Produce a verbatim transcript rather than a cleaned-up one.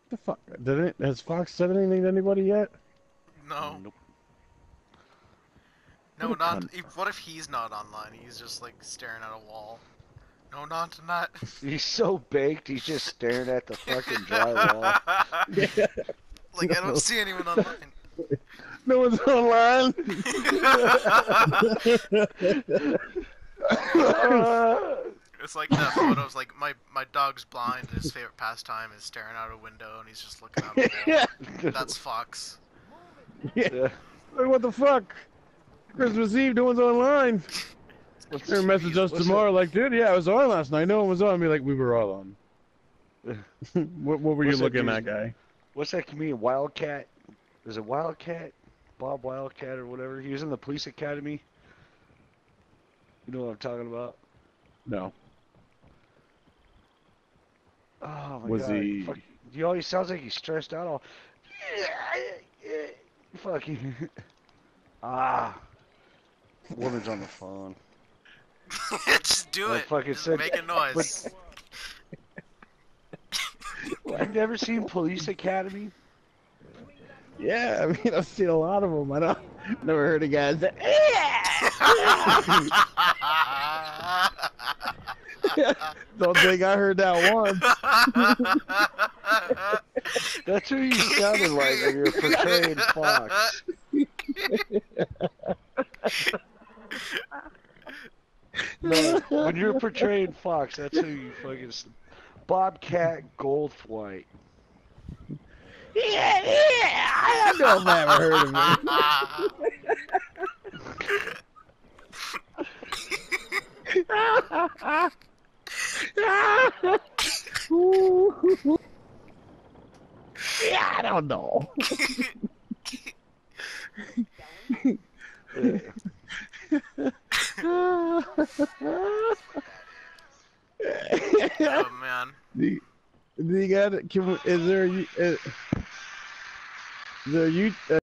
The fuck? Did it? Has Fox said anything to anybody yet? No. Nope. No, What a not. cunt. If, what if he's not online? He's just like staring at a wall. No, not tonight. He's so baked, he's just staring at the fucking drywall. Yeah. Like, I don't see anyone online. No one's online. It's like that photos, like, my, my dog's blind and his favorite pastime is staring out a window and he's just looking out the wall. That's Fox. Yeah. Like, what the fuck? Christmas Eve, no one's online. What's They're message us what's tomorrow, like, dude, yeah, I was on last night. No one was on. Be like, we were all on. what, what were you What's that looking dude's- at, guy? What's that comedian? Wildcat? Is it Wildcat? Bob Wildcat or whatever? He was in the police academy. You know what I'm talking about? No. Oh my Was god. he? Fuck, he always sounds like he's stressed out all. Fucking. Ah. Woman's on the phone. Just do I it. fucking Just said- make a noise. I've never seen Police Academy. Yeah, I mean, I've seen a lot of them. I don't, never heard of guys that. Don't think I heard that once. That's who you sounded like when you were portraying Fox. No, when you were portraying Fox, that's who you fucking. Bobcat Goldthwait. Yeah, yeah, I don't know if I ever heard of him. Yeah, I don't know. Oh man. Do, do you got it? Can we, is there? a- Is there you? Uh,